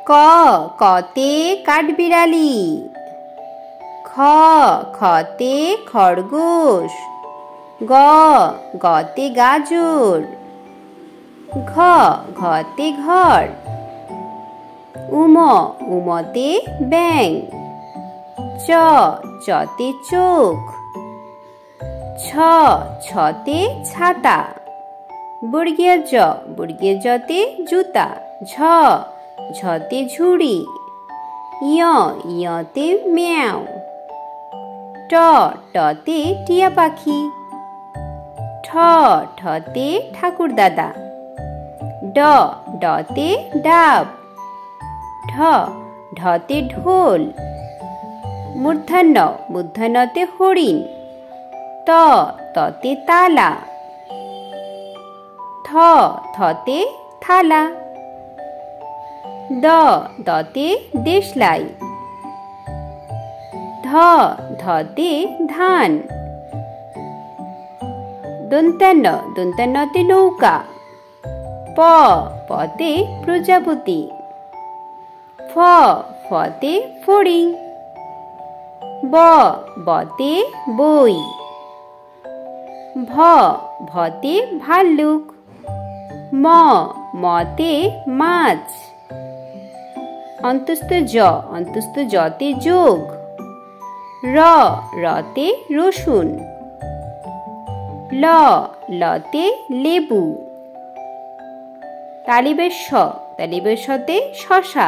ক কতে কাঠবিড়ালি। খ খতে খরগোশ। গ গতে গাজর। ঘ ঘতে ঘর। উম উমতে ব্যাঙ। চ চতে চোখ। ছ ছতে ছাতা। বর্গীয় জ বর্গীয় জতে জুতা। ঝ ঝতে ঝুড়ি। ইয় ইয়তে ম্যাও। ট টতে টিয়া পাখি। ঠ ঠতে ঠাকুর দাদা। ড ডতে ডাব। ঢ ঢতে ঢোল। মূর্ধন্য মূর্ধন্যতে হরিণ। ত ততে তালা। থ থতে থালা। দ দতে দেশলাই। ধ ধতে ধান। দন্তান্ন দন্তান্নতে নৌকা। প পতে প্রজাপতি। ফ ফতে ফড়িং। ব বতে বই। ভ ভতে ভাল্লুক। ম মতে মাছ। অন্তস্থ জ অন্তস্থ জতে যোগ। র রতে রসুন। ল লতে লেবু। তালিবের স তালিবের সতে শশা।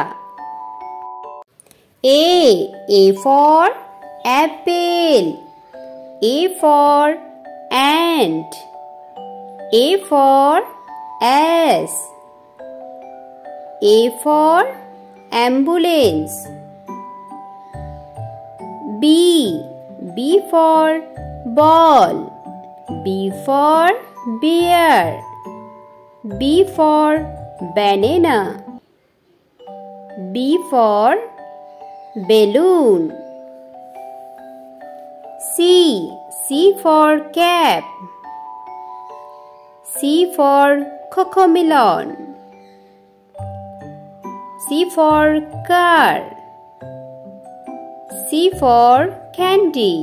A for apple. A for ant. A for ass. A for ambulance. B for ball. B for bear. B for banana. B for balloon. C for cap. C for cocomelon. C for car. C for candy.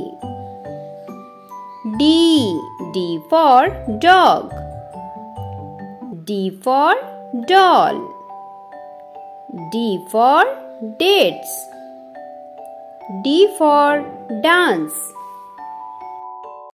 D for dog. D for doll. D for dates. D for dance.